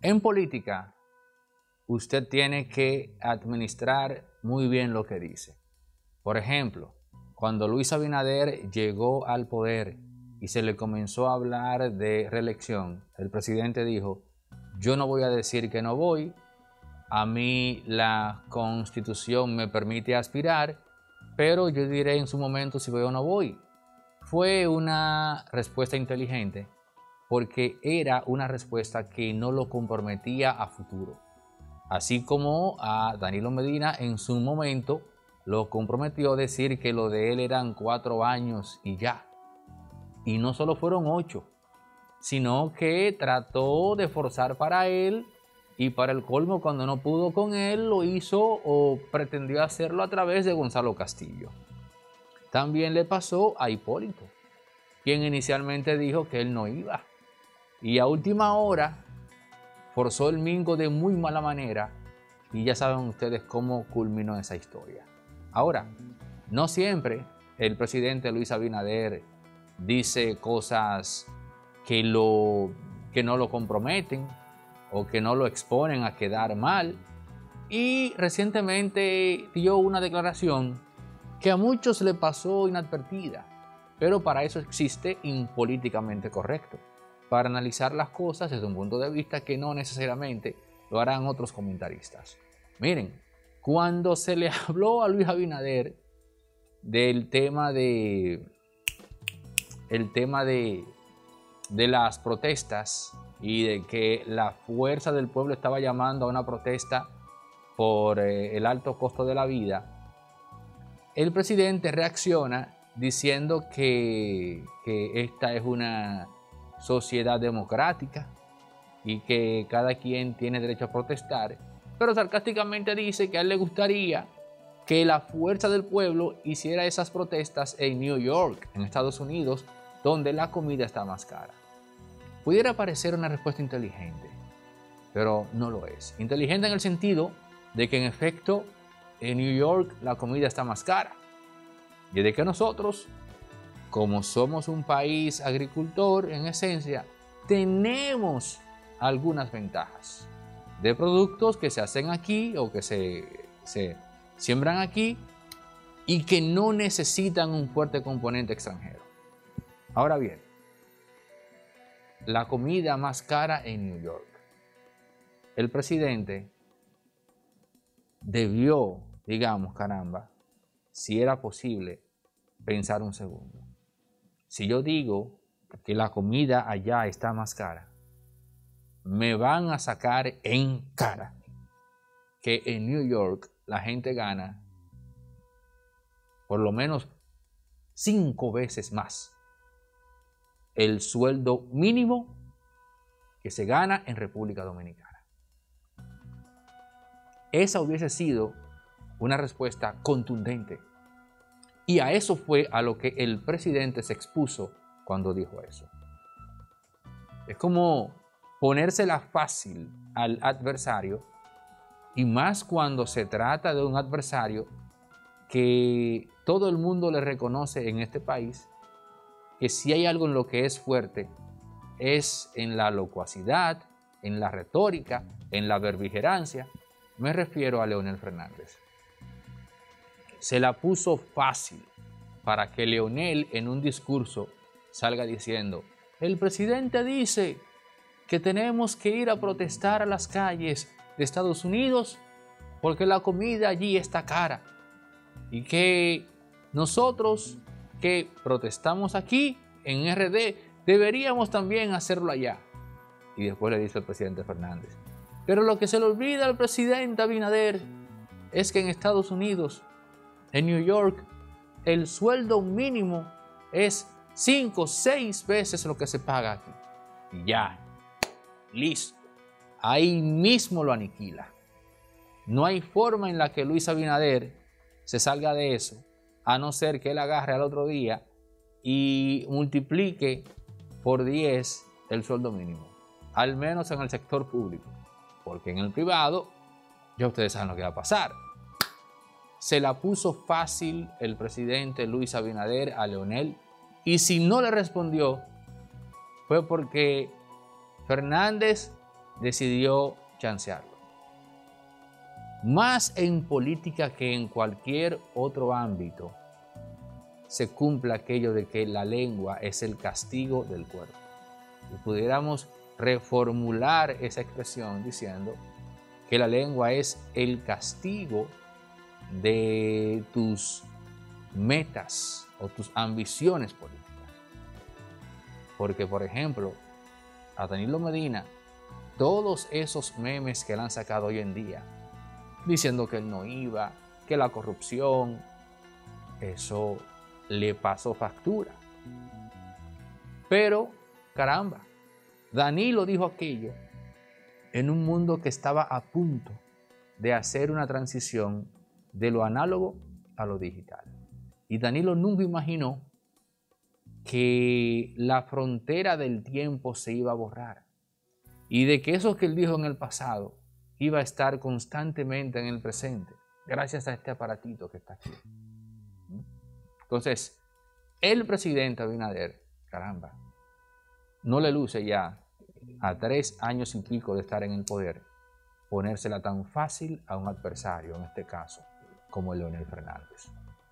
En política, usted tiene que administrar muy bien lo que dice. Por ejemplo, cuando Luis Abinader llegó al poder y se le comenzó a hablar de reelección, el presidente dijo: yo no voy a decir que no voy, a mí la Constitución me permite aspirar, pero yo diré en su momento si voy o no voy. Fue una respuesta inteligente porque era una respuesta que no lo comprometía a futuro. Así como a Danilo Medina en su momento lo comprometió a decir que lo de él eran 4 años y ya. Y no solo fueron 8, sino que trató de forzar para él, y para el colmo, cuando no pudo con él, lo hizo o pretendió hacerlo a través de Gonzalo Castillo. También le pasó a Hipólito, quien inicialmente dijo que él no iba, y a última hora forzó el mingo de muy mala manera, y ya saben ustedes cómo culminó esa historia. Ahora, no siempre el presidente Luis Abinader dice cosas que no lo comprometen o que no lo exponen a quedar mal, y recientemente dio una declaración que a muchos le pasó inadvertida, pero para eso existe Impolíticamente Correcto, para analizar las cosas desde un punto de vista que no necesariamente lo harán otros comentaristas. Miren, cuando se le habló a Luis Abinader del tema de las protestas y de que la fuerza del pueblo estaba llamando a una protesta por el alto costo de la vida, el presidente reacciona diciendo que esta es una sociedad democrática y que cada quien tiene derecho a protestar, pero sarcásticamente dice que a él le gustaría que la fuerza del pueblo hiciera esas protestas en New York, en Estados Unidos, donde la comida está más cara. Pudiera parecer una respuesta inteligente, pero no lo es. Inteligente en el sentido de que en efecto en New York la comida está más cara, y de que nosotros, como somos un país agricultor en esencia, tenemos algunas ventajas de productos que se hacen aquí o que se siembran aquí y que no necesitan un fuerte componente extranjero. Ahora bien, la comida más cara en New York. El presidente debió, digamos, caramba, si era posible, pensar un segundo. Si yo digo que la comida allá está más cara, me van a sacar en cara que en New York la gente gana por lo menos 5 veces más el sueldo mínimo que se gana en República Dominicana. Esa hubiese sido una respuesta contundente. Y a eso fue a lo que el presidente se expuso cuando dijo eso. Es como ponérsela fácil al adversario, y más cuando se trata de un adversario que todo el mundo le reconoce en este país, que si hay algo en lo que es fuerte, es en la locuacidad, en la retórica, en la verbigerancia. Me refiero a Leonel Fernández. Se la puso fácil para que Leonel en un discurso salga diciendo: el presidente dice que tenemos que ir a protestar a las calles de Estados Unidos porque la comida allí está cara, y que nosotros que protestamos aquí en RD deberíamos también hacerlo allá. Y después le dice el presidente Fernández: pero lo que se le olvida al presidente Abinader es que en Estados Unidos, en New York, el sueldo mínimo es 5 o 6 veces lo que se paga aquí. Y ya, listo. Ahí mismo lo aniquila. No hay forma en la que Luis Abinader se salga de eso, a no ser que él agarre al otro día y multiplique por 10 el sueldo mínimo, al menos en el sector público, porque en el privado ya ustedes saben lo que va a pasar. Se la puso fácil el presidente Luis Abinader a Leonel, y si no le respondió fue porque Fernández decidió chancearlo. Más en política que en cualquier otro ámbito, se cumple aquello de que la lengua es el castigo del cuerpo. Y pudiéramos reformular esa expresión diciendo que la lengua es el castigo de tus metas o tus ambiciones políticas. Porque, por ejemplo, a Danilo Medina, todos esos memes que le han sacado hoy en día, diciendo que él no iba, que la corrupción, eso le pasó factura. Pero, caramba, Danilo dijo aquello en un mundo que estaba a punto de hacer una transición de lo análogo a lo digital. Y Danilo nunca imaginó que la frontera del tiempo se iba a borrar y de que eso que él dijo en el pasado iba a estar constantemente en el presente, gracias a este aparatito que está aquí. Entonces, el presidente Abinader, caramba, no le luce ya a 3 años y pico de estar en el poder ponérsela tan fácil a un adversario, en este caso, como Leonel Fernández.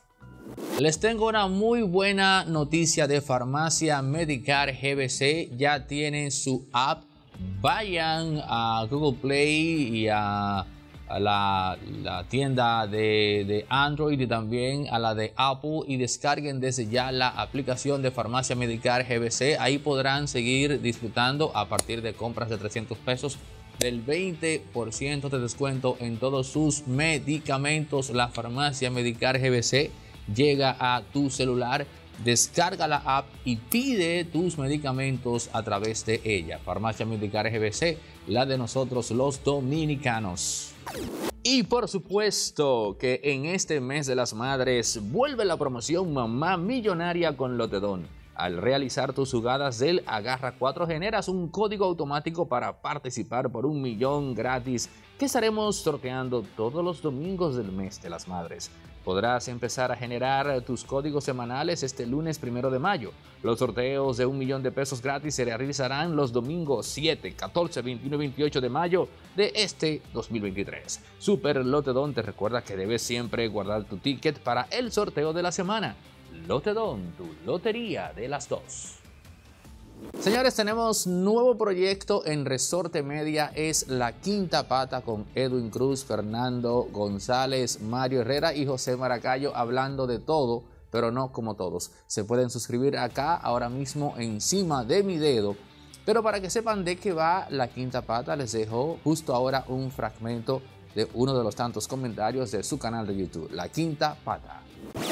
Les tengo una muy buena noticia de Farmacia Medicare GBC. Ya tienen su app. Vayan a Google Play y a la tienda de Android y también a la de Apple y descarguen desde ya la aplicación de Farmacia Medicare GBC. Ahí podrán seguir disfrutando a partir de compras de 300 pesos del 20% de descuento en todos sus medicamentos. La Farmacia Medicare GBC llega a tu celular. Descarga la app y pide tus medicamentos a través de ella. Farmacia Medicare GBC, la de nosotros los dominicanos. Y por supuesto que en este mes de las madres vuelve la promoción Mamá Millonaria con Lotedón. Al realizar tus jugadas del Agarra 4 generas un código automático para participar por 1 millón gratis que estaremos sorteando todos los domingos del mes de las madres. Podrás empezar a generar tus códigos semanales este lunes 1 de mayo. Los sorteos de 1 millón de pesos gratis se realizarán los domingos 7, 14, 21 y 28 de mayo de este 2023. Super Lotedón te recuerda que debes siempre guardar tu ticket para el sorteo de la semana. Lotedón, tu lotería de las 2. Señores, tenemos nuevo proyecto en Resorte Media, es La Quinta Pata con Edwin Cruz, Fernando González, Mario Herrera y José Maracayo hablando de todo, pero no como todos. Se pueden suscribir acá ahora mismo encima de mi dedo. Pero para que sepan de qué va La Quinta Pata, les dejo justo ahora un fragmento de uno de los tantos comentarios de su canal de YouTube, La Quinta Pata.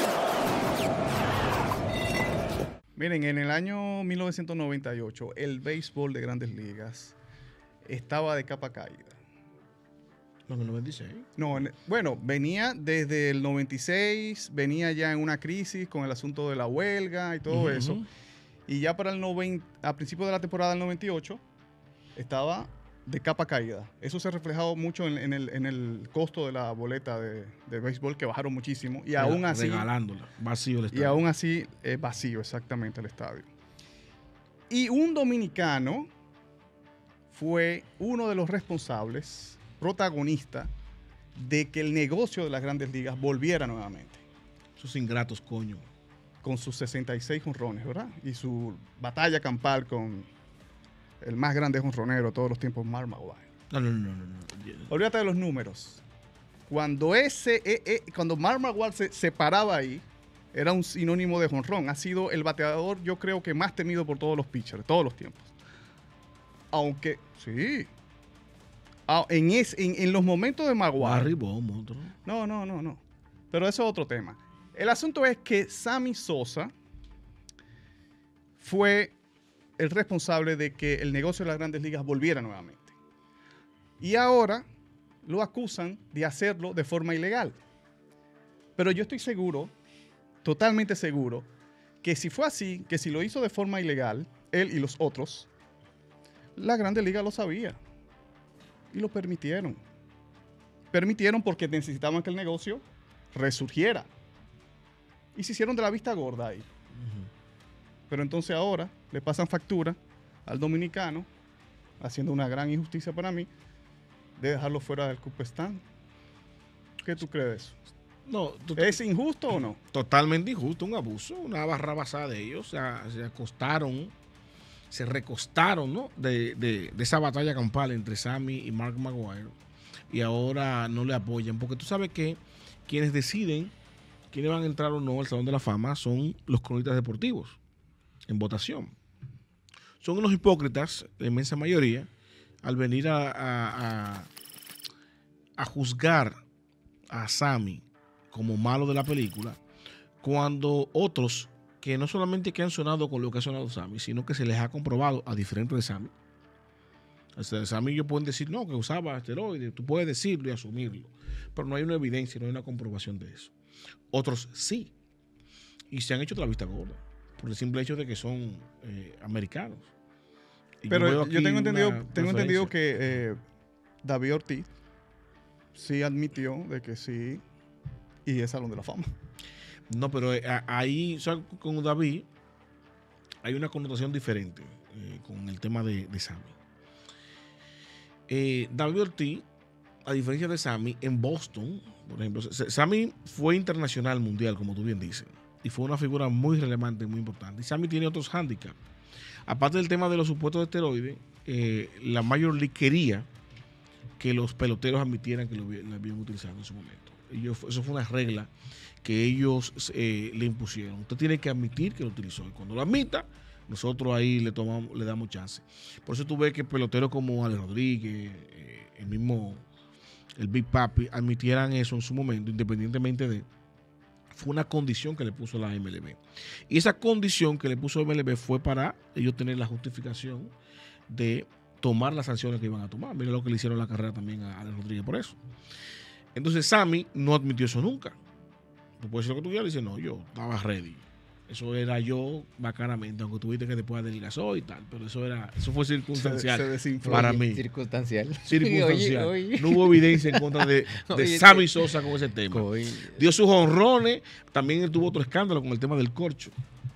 Miren, en el año 1998, el béisbol de Grandes Ligas estaba de capa caída. ¿No, en el 96? No, bueno, venía desde el 96, venía ya en una crisis con el asunto de la huelga y todo eso. Y ya para a principios de la temporada del 98, estaba de capa caída. Eso se ha reflejado mucho en el costo de la boleta de béisbol, que bajaron muchísimo. Y aún así... Regalándola, vacío el estadio. Y aún así es vacío exactamente el estadio. Y un dominicano fue uno de los responsables, protagonista, de que el negocio de las Grandes Ligas volviera nuevamente. Esos ingratos, coño. Con sus 66 jonrones, ¿verdad? Y su batalla campal con el más grande jonronero de todos los tiempos, Mark McGwire. No. Olvídate de los números. Cuando Mark McGwire se paraba ahí, era un sinónimo de jonrón. Ha sido el bateador, yo creo que más temido por todos los pitchers, de todos los tiempos. Aunque, sí. En los momentos de McGwire. Arribó, monstruo. No. Pero eso es otro tema. El asunto es que Sammy Sosa fue el responsable de que el negocio de las Grandes Ligas volviera nuevamente. Y ahora lo acusan de hacerlo de forma ilegal. Pero yo estoy seguro, totalmente seguro, que si fue así, que si lo hizo de forma ilegal, él y los otros, la Grandes Ligas lo sabía. Y lo permitieron. Permitieron porque necesitaban que el negocio resurgiera. Y se hicieron de la vista gorda ahí. Pero entonces ahora le pasan factura al dominicano haciendo una gran injusticia para mí de dejarlo fuera del Cooperstown. ¿Qué tú crees de eso? No, ¿Es injusto o no? totalmente injusto, un abuso, una barra basada de ellos. O sea, se recostaron, ¿no? de esa batalla campal entre Sammy y Mark Maguire. Y ahora no le apoyan. Porque tú sabes que quienes deciden quiénes van a entrar o no al Salón de la Fama son los cronistas deportivos en votación. Son unos hipócritas, la inmensa mayoría, al venir a juzgar a Sammy como malo de la película, cuando otros que no solamente que han sonado con lo que ha sonado Sammy, sino que se les ha comprobado a diferente de Sammy. O sea, Sammy ellos pueden decir no, que usaba esteroides, tú puedes decirlo y asumirlo, pero no hay una evidencia, no hay una comprobación de eso. Otros sí, y se han hecho de la vista gorda, por el simple hecho de que son americanos. Y pero yo tengo entendido que David Ortiz sí admitió de que sí, y es Salón de la Fama. No, pero ahí, o sea, con David hay una connotación diferente con el tema de Sammy. David Ortiz, a diferencia de Sammy, en Boston, por ejemplo, Sammy fue internacional mundial, como tú bien dices, y fue una figura muy relevante, muy importante. Y Sammy tiene otros handicaps. Aparte del tema de los supuestos esteroides, la Major League quería que los peloteros admitieran que lo habían utilizado en su momento. Eso fue una regla que ellos le impusieron. Usted tiene que admitir que lo utilizó. Y cuando lo admita, nosotros ahí le damos chance. Por eso tú ves que peloteros como Alex Rodríguez, el Big Papi, admitieran eso en su momento, independientemente de... Fue una condición que le puso la MLB. Y esa condición que le puso MLB fue para ellos tener la justificación de tomar las sanciones que iban a tomar. Mira lo que le hicieron la carrera también a Alex Rodríguez por eso. Entonces Sammy no admitió eso nunca. Tú puedes decir lo que tú quieras, dice, no, yo estaba ready. Eso era yo bacanamente, aunque tuviste que después adelgazó y tal, pero eso fue circunstancial para mí. Circunstancial. Oye. No hubo evidencia en contra de Sammy Sosa con ese tema. Dio sus honrones, también tuvo otro escándalo con el tema del corcho.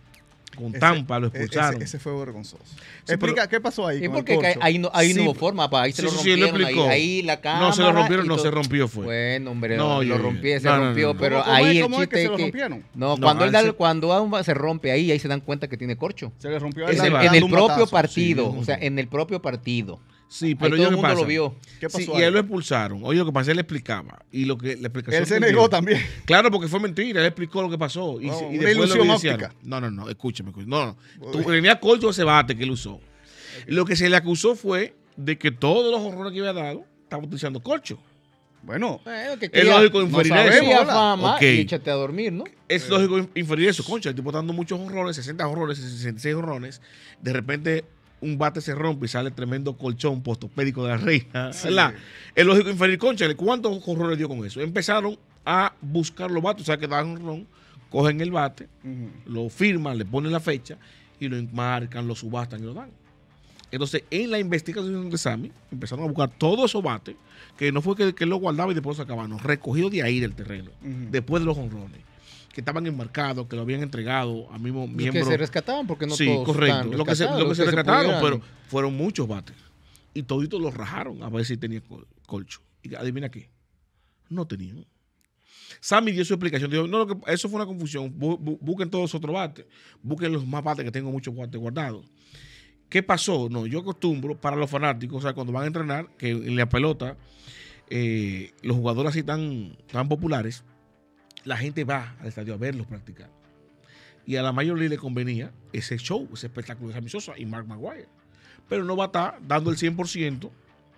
Con Tampa lo expulsaron. Ese fue vergonzoso. Explica qué pasó ahí. ¿Y por qué ahí no hubo forma? Ahí se lo rompieron. Ahí la cámara. No se lo rompieron, no se rompió fue. Bueno, hombre, lo rompió, pero ahí el chiste es que... No, cuando se rompe ahí se dan cuenta que tiene corcho. Se le rompió en el propio partido. O sea, en el propio partido. Sí, pero todo el mundo lo vio. ¿Qué pasó? Sí, y a él lo expulsaron. Oye, lo que pasa, él le explicaba. Y lo que la explicación. Él se negó también. Claro, porque fue mentira. Él explicó lo que pasó. Y una ilusión óptica. No, escúchame. No. Tenía corcho ese bate que él usó. Lo que se le acusó fue de que todos los horrores que había dado estaban utilizando corcho. Bueno, es lógico inferir eso. Fama y échate a dormir, ¿no? Es lógico inferir eso. Concha, el tipo está dando muchos horrores, 60 horrores, 66 horrores. De repente un bate se rompe y sale tremendo colchón postopédico de la reina. Sí. Es lógico inferir, concha, ¿cuántos horrores dio con eso? Empezaron a buscar los bates, o sea, que dan honrón, cogen el bate, lo firman, le ponen la fecha y lo enmarcan, lo subastan y lo dan. Entonces, en la investigación de Sammy, empezaron a buscar todos esos bates, que no fue que él lo guardaba y después lo sacaban, no, recogido de ahí del terreno, después de los honrones, que estaban enmarcados, que lo habían entregado a mismo miembro. Que se rescataban porque no sí, todos correcto. Lo que se rescataron, pero fueron muchos bates. Y toditos los rajaron a ver si tenía colcho. Y adivina qué, no tenían. Sammy dio su explicación. Dijo, no, eso fue una confusión. Busquen todos los otros bates. Busquen los más bates, que tengo muchos bates guardados. ¿Qué pasó? No, yo acostumbro para los fanáticos, o sea, cuando van a entrenar, que en la pelota, los jugadores así tan populares, la gente va al estadio a verlos practicar. Y a la Major League le convenía ese show, ese espectáculo de Sammy Sosa y Mark Maguire. Pero no va a estar dando el 100%.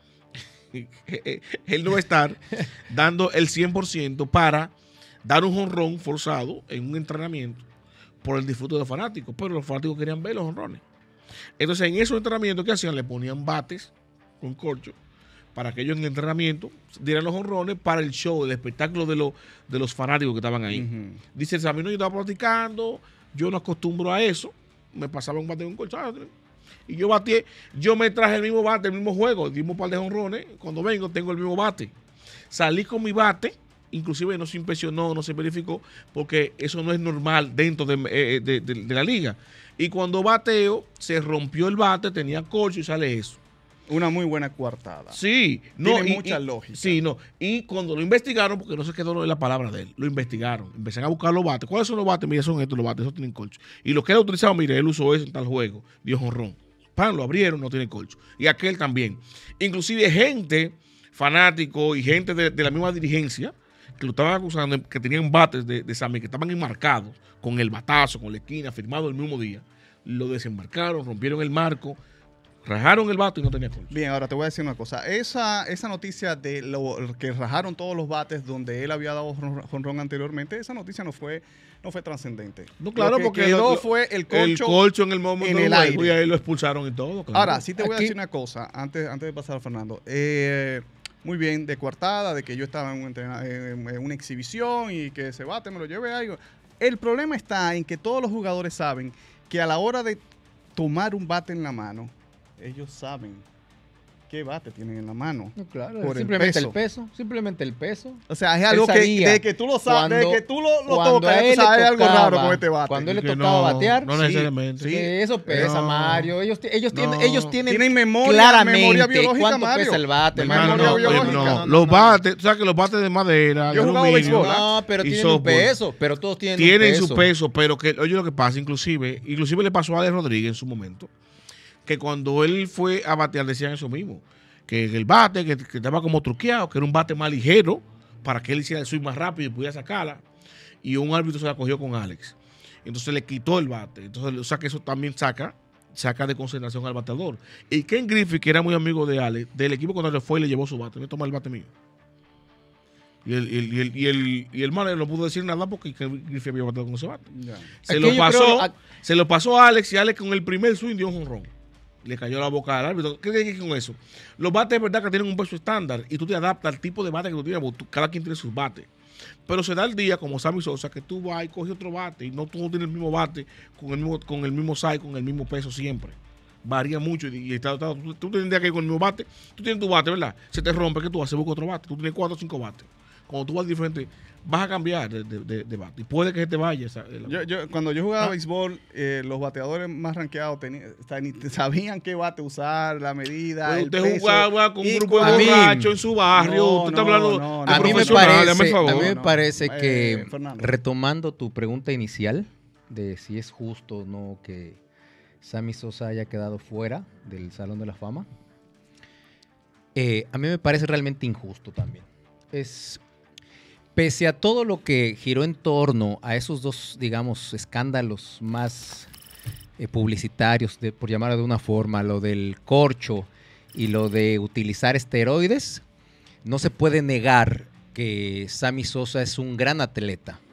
Él no va a estar dando el 100% para dar un jonrón forzado en un entrenamiento por el disfrute de los fanáticos. Pero los fanáticos querían ver los jonrones. Entonces, en esos entrenamientos que hacían, le ponían bates con corcho para que ellos en el entrenamiento dieran los jonrones para el show, el espectáculo de los fanáticos que estaban ahí. Dice Sammy, no, yo estaba practicando, yo no acostumbro a eso, me pasaba un bate con corcho, y yo batí, yo me traje el mismo bate, el mismo juego, dimos un par de jonrones, cuando vengo tengo el mismo bate. Salí con mi bate, inclusive no se inspeccionó, no se verificó, porque eso no es normal dentro de la liga. Y cuando bateo, se rompió el bate, tenía corcho y sale eso. Una muy buena coartada. Sí. Tiene mucha lógica. Sí, no. Y cuando lo investigaron, porque no se quedó en la palabra de él, lo investigaron. Empezaron a buscar los bates. ¿Cuáles son los bates? Mira, son estos los bates, esos tienen colcho. Y los que él ha utilizado, mire, él usó eso en tal juego, dio jonrón. Pan, lo abrieron, no tiene colcho. Y aquel también. Inclusive gente, fanático y gente de la misma dirigencia, que lo estaban acusando, que tenían bates de Sammy, que estaban enmarcados con el batazo, con la esquina, firmado el mismo día. Lo desembarcaron, rompieron el marco, rajaron el bate y no tenía colcho. Bien, ahora te voy a decir una cosa. Esa noticia de que rajaron todos los bates donde él había dado jonrón anteriormente, esa noticia no fue trascendente. No, claro, porque quedó fue el colcho en el momento en el aire. Y ahí lo expulsaron y todo. Claro. Ahora, sí te voy a decir una cosa, antes de pasar a Fernando. Muy bien, de coartada, de que yo estaba en una exhibición y que ese bate me lo llevé a algo. El problema está en que todos los jugadores saben que a la hora de tomar un bate en la mano, ellos saben qué bate tienen en la mano. No, claro, por simplemente el peso. Simplemente el peso. O sea, es algo de que tú lo sabes, de que tú lo tocas, tú sabes algo raro con este bate. Cuando él le tocaba batear, no necesariamente. Sí, eso pesa, Mario. Ellos tienen memoria, claramente biológica, cuánto Mario. pesa el bate. Memoria biológica. Los bates, tú sabes que los bates de madera, yo he jugado béisbol. No, pero tienen un peso. Pero todos tienen su peso, pero que, oye, lo que pasa, inclusive le pasó a Alex Rodríguez en su momento, que cuando él fue a batear decían eso mismo, que el bate que estaba como truqueado, que era un bate más ligero para que él hiciera el swing más rápido y pudiera sacarla, y un árbitro se la cogió con Alex. Entonces le quitó el bate. Entonces, o sea que eso también saca de concentración al bateador. Y Ken Griffey, que era muy amigo de Alex, del equipo contrario, fue y le llevó su bate. Me toma el bate mío. Y el manager no pudo decir nada porque Ken Griffey había bateado con ese bate. Yeah. Se lo pasó a Alex, y Alex con el primer swing dio un jonrón. Le cayó la boca al árbitro. ¿Qué quiere decir con eso? Los bates es verdad que tienen un peso estándar y tú te adaptas al tipo de bate que tú tienes. Cada quien tiene sus bates. Pero se da el día, como Sammy Sosa, que tú vas y coges otro bate y tú no tienes el mismo bate con el mismo size, con el mismo peso siempre. Varía mucho tú tendrías que ir con el mismo bate. Tú tienes tu bate, ¿verdad? Se te rompe, ¿qué tú haces? Busca otro bate. Tú tienes 4 o 5 bates. Cuando tú vas diferente, vas a cambiar de bate. Y puede que se te vaya. Cuando yo jugaba béisbol, los bateadores más rankeados sabían qué bate usar, la medida. Pues usted jugaba con un grupo de borrachos en su barrio. Usted está hablando de profesionales. A mí me parece que, Fernando, retomando tu pregunta inicial de si es justo o no que Sammy Sosa haya quedado fuera del Salón de la Fama, a mí me parece realmente injusto también. Pese a todo lo que giró en torno a esos dos, digamos, escándalos más publicitarios, por llamarlo de una forma, lo del corcho y lo de utilizar esteroides, no se puede negar que Sammy Sosa es un gran atleta.